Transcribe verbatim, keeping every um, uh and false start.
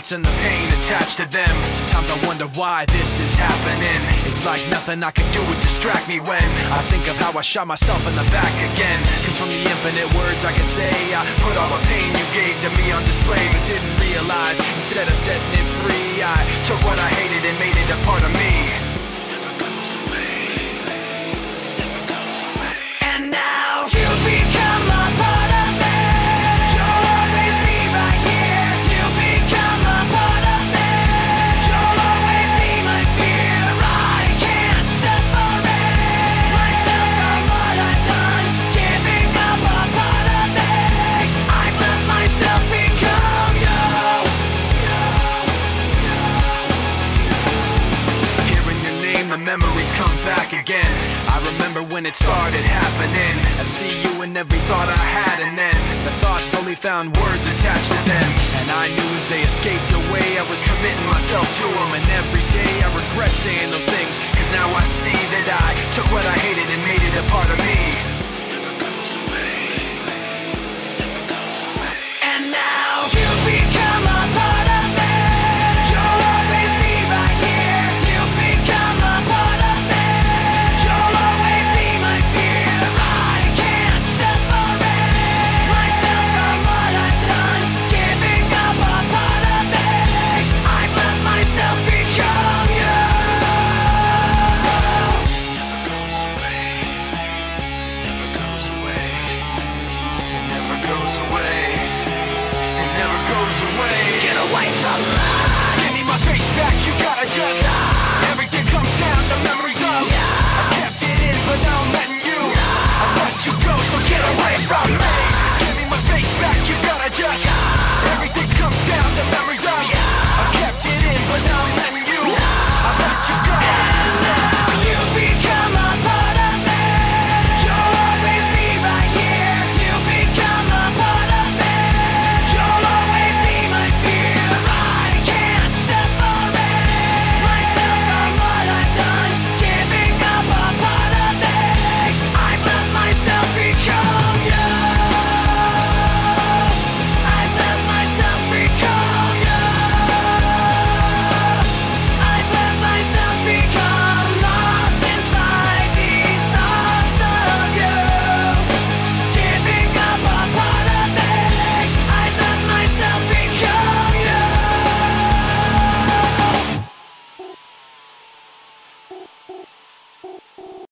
thoughts and the pain attached to them. Sometimes I wonder why this is happening. It's like nothing I can do would distract me when I think of how I shot myself in the back again. Cause from the infinite words I can say, I put all the pain you gave to me on display, but didn't realize instead of setting it free, I took what I hated and made it a part of me. Never goes away, never goes away. And now you become a part of me. You'll always be right here. You become a part of me. You'll always be my fear. I can't separate myself from what I've done. Giving up a part of me. I've let myself become you. Hearing your name, the memories come back again. I remember when it started happening. I'd see you in every thought I had, and then the thoughts slowly found words attached to them. And I knew as they escaped away, I was committing myself to them. And every day I regret saying those things, cause now I see that I took what I hated and made it a part of me.